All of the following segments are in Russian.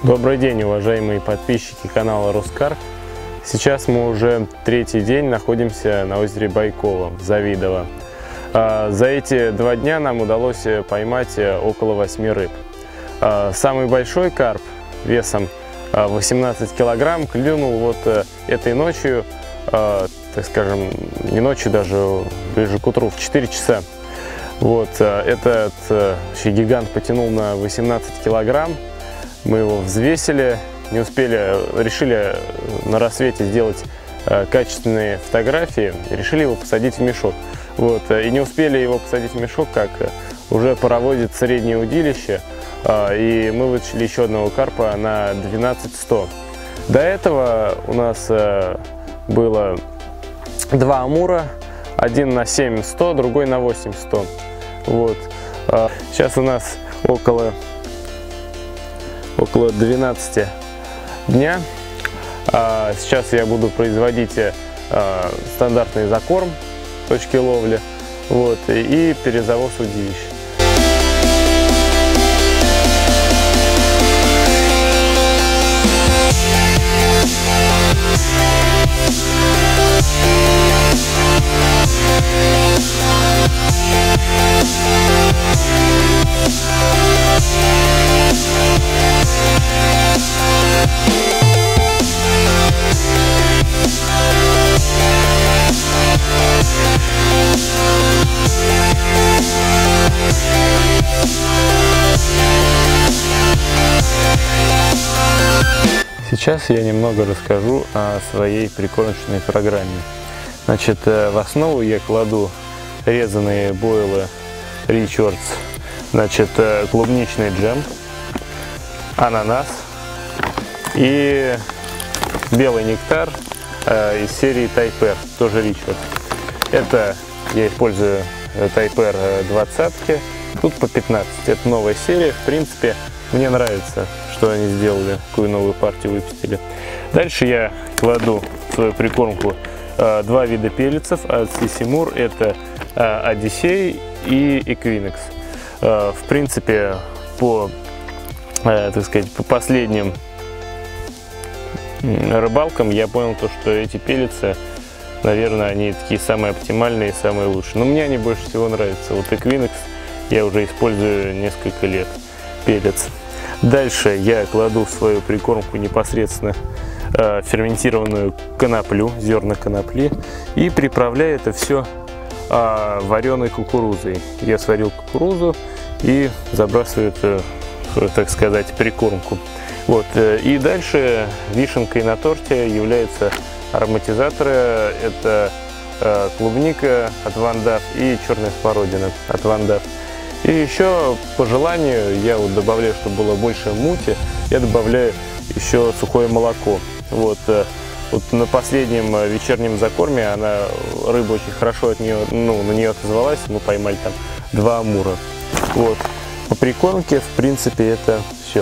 Добрый день, уважаемые подписчики канала Роскарп. Сейчас мы уже третий день находимся на озере Байкова, Завидово. За эти 2 дня нам удалось поймать около 8 рыб. Самый большой карп весом 18 килограмм клюнул вот этой ночью, так скажем, не ночью, даже ближе к утру, в 4 часа. Вот, этот вообще гигант потянул на 18 килограмм. Мы его взвесили, не успели, решили на рассвете сделать качественные фотографии, решили его посадить в мешок. Вот, и не успели его посадить в мешок, как уже паровозит среднее удилище, и мы вытащили еще одного карпа на 12100. До этого у нас было 2 амура, один на 7100, другой на 8100. Вот. Сейчас у нас около 12 дня. Сейчас я буду производить стандартный закорм точки ловли, вот, и перезавоз удилища. Сейчас я немного расскажу о своей прикормочной программе. Значит, в основу я кладу резаные бойлы Richards, значит, клубничный джем, ананас и белый нектар из серии Type R, тоже Richards. Это я использую Type R 20, тут по 15. Это новая серия, в принципе, мне нравится, что они сделали, какую новую партию выпустили. Дальше я кладу в свою прикормку 2 вида пеллетсов от Сисимур. Это Одиссей и Equinox. В принципе, так сказать, по последним рыбалкам я понял, что эти пеллетсы, наверное, они такие самые оптимальные и самые лучшие. Но мне они больше всего нравятся. Вот Equinox я уже использую несколько лет, пеллетс. Дальше я кладу в свою прикормку непосредственно ферментированную коноплю, зерна конопли, и приправляю это все вареной кукурузой. Я сварил кукурузу и забрасываю это, так сказать, прикормку. Вот. И дальше вишенкой на торте являются ароматизаторы. Это клубника от Ван Даф и черная смородина от Ван Даф. И еще по желанию я вот добавляю, чтобы было больше мути, я добавляю еще сухое молоко. Вот на последнем вечернем закорме рыба очень хорошо на нее отозвалась, мы поймали там 2 амура. Вот. По прикормке, в принципе, это все.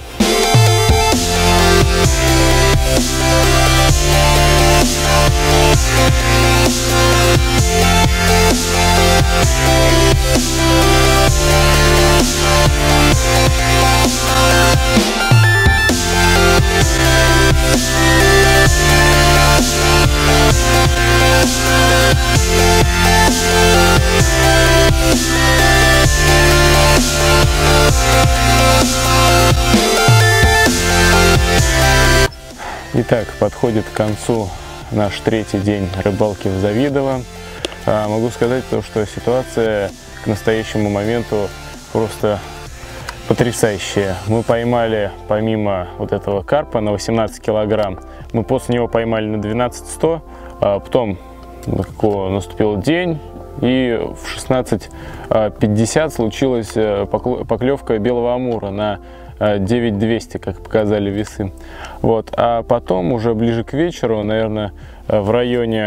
Итак, подходит к концу наш 3-й день рыбалки в Завидово. Могу сказать, что ситуация к настоящему моменту просто потрясающая. Мы поймали, помимо вот этого карпа на 18 килограмм, мы после него поймали на 12100, потом наступил день, и в 16:50 случилась поклевка белого амура на 9200, как показали весы. Вот. А потом уже ближе к вечеру, наверное, в районе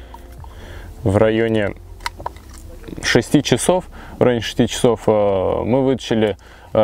6 часов, мы вытащили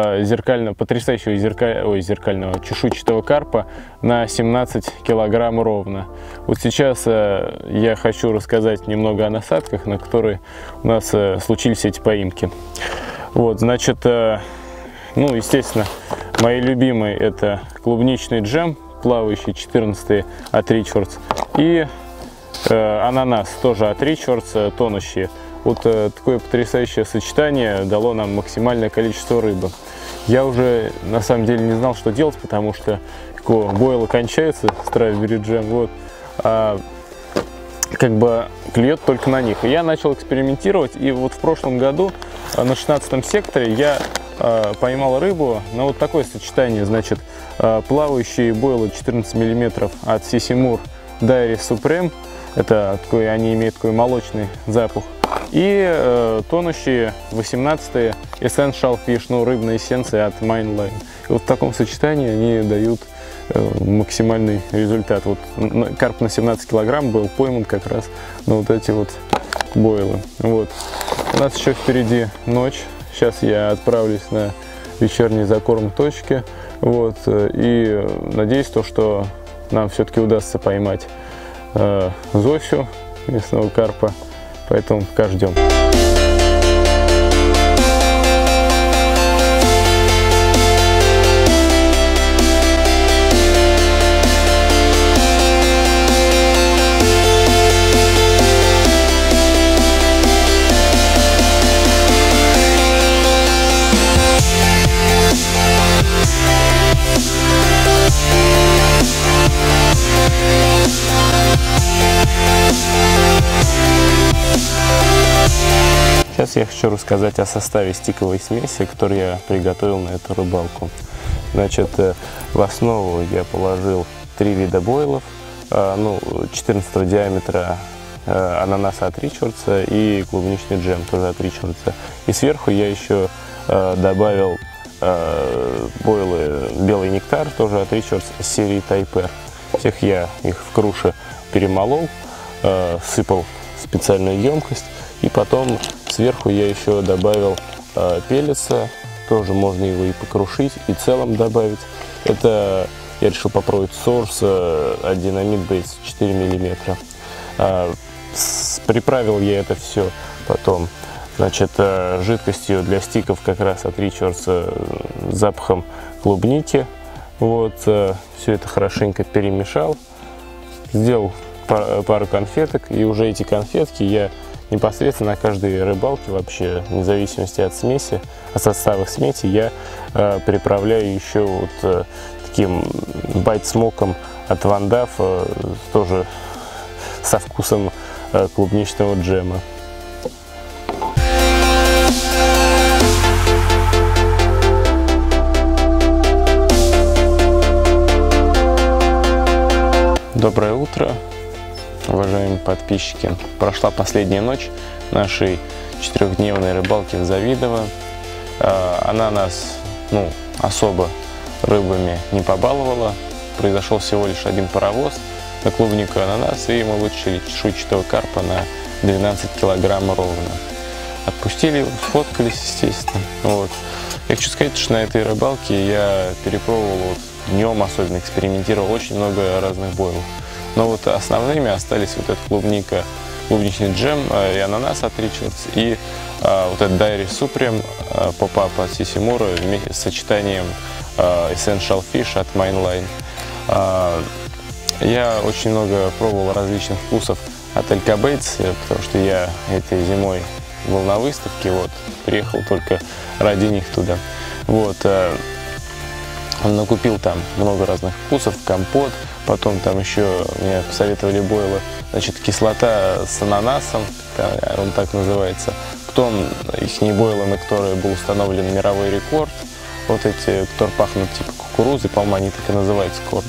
потрясающего чешуйчатого карпа на 17 килограмм ровно. Вот сейчас я хочу рассказать немного о насадках, на которые у нас случились эти поимки. Вот, значит, ну, естественно, Мои любимые — это клубничный джем, плавающий 14 от Richards, и ананас, тоже от Richards, тонущий. Вот такое потрясающее сочетание дало нам максимальное количество рыбы. Я уже на самом деле не знал, что делать, потому что бойлы кончаются, стrawberry джем, вот, как бы клюет только на них. И я начал экспериментировать, и вот в прошлом году на 16 секторе я поймал рыбу на вот такое сочетание, значит, плавающие бойлы 14 мм от Sisimour Dairy Supreme, это такой, они имеют такой молочный запах, и тонущие 18 Essential Fish, ну, рыбная эссенция от Mainline. И вот в таком сочетании они дают максимальный результат. Вот карп на 17 килограмм был пойман как раз на вот эти вот бойлы. Вот. У нас еще впереди ночь. Сейчас я отправлюсь на вечерний закорм точки. Вот. И надеюсь, что нам все-таки удастся поймать Зосю, местного карпа. Поэтому пока ждем. Сейчас я хочу рассказать о составе стиковой смеси, которую я приготовил на эту рыбалку. Значит, в основу я положил 3 вида бойлов, 14 диаметра ананаса от Richards и клубничный джем тоже от Richards. И сверху я еще добавил бойлы белый нектар тоже от Richards серии Type R. Всех я их в круше перемолол, сыпал в специальную емкость. И потом сверху я еще добавил пеллетса, тоже можно его и покрушить, и целым добавить. Это я решил попробовать Source от Dynamite Baits 4 мм. Приправил я это все потом, значит, жидкостью для стиков как раз от Richards, запахом клубники. Вот, все это хорошенько перемешал, сделал пару конфеток, и уже эти конфетки я непосредственно на каждой рыбалке, вообще, вне зависимости от смеси, от состава смеси, я приправляю еще вот таким байт-смоком от Van Duff, тоже со вкусом клубничного джема. Доброе утро, уважаемые подписчики. Прошла последняя ночь нашей 4-дневной рыбалки в Завидово. Она нас, особо рыбами не побаловала. Произошел всего лишь один паровоз на клубнику и ананас, и мы вытащили чешуйчатого карпа на 12 килограмм ровно. Отпустили его, сфоткались, естественно. Вот. Я хочу сказать, что на этой рыбалке я перепробовал, днем особенно экспериментировал, очень много разных бойлов. Но вот основными остались вот эта клубника, клубничный джем и ананас от Richards, и вот этот Dairy Supreme Pop-Up от Sisimour вместе с сочетанием Essential Fish от Mainline. Я очень много пробовал различных вкусов от Elka Baits, потому что я этой зимой был на выставке, приехал только ради них туда. Накупил там много разных вкусов, компот, потом там еще мне посоветовали бойлы, значит, кислота с ананасом, он так называется, потом их бойлы, на которые был установлен мировой рекорд, вот эти, которые пахнут типа кукурузы, по-моему, они так и называются, корм.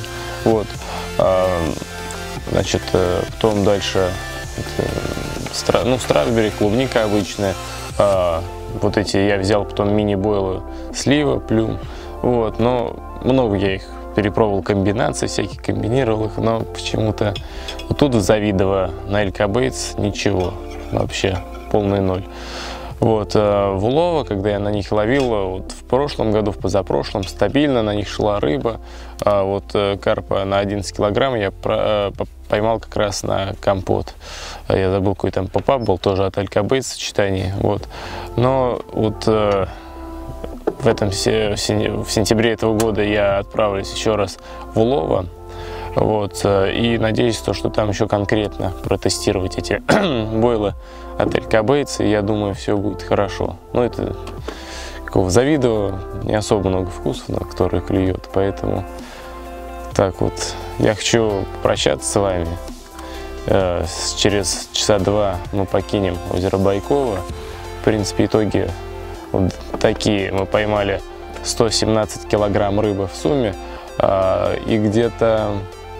Значит, потом дальше стrawberry, клубника обычная, вот эти я взял потом мини-бойлы слива, плюм. Но много я их перепробовал, комбинаций всяких, комбинировал их, но почему-то тут в Завидово на Elka Baits ничего, вообще полный ноль. В улова, когда я на них ловил, в прошлом году, в позапрошлом, стабильно на них шла рыба, карпа на 11 килограмм я поймал как раз на компот. Я забыл, какой там поп-ап был, тоже от Elka Baits сочетание. Но в сентябре этого года я отправлюсь еще раз в Улово. Вот, и надеюсь, что там еще конкретно протестировать эти бойлы от Эль Кабейц, и я думаю, все будет хорошо. Ну, это в Завидово не особо много вкусов, на которые клюет, поэтому так вот, я хочу прощаться с вами. Через часа два мы покинем озеро Байкова. В принципе, итоги вот такие. Мы поймали 117 килограмм рыбы в сумме, и где-то,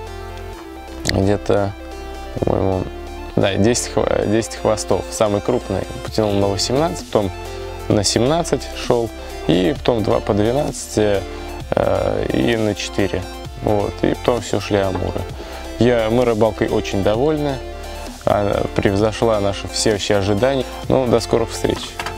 по-моему, да, 10 хвостов. Самый крупный потянул на 18, потом на 17 шел, и потом 2 по 12 и на 4. Вот, и потом все шли амуры. Мы рыбалкой очень довольны, она превзошла наши все ожидания. Ну, до скорых встреч!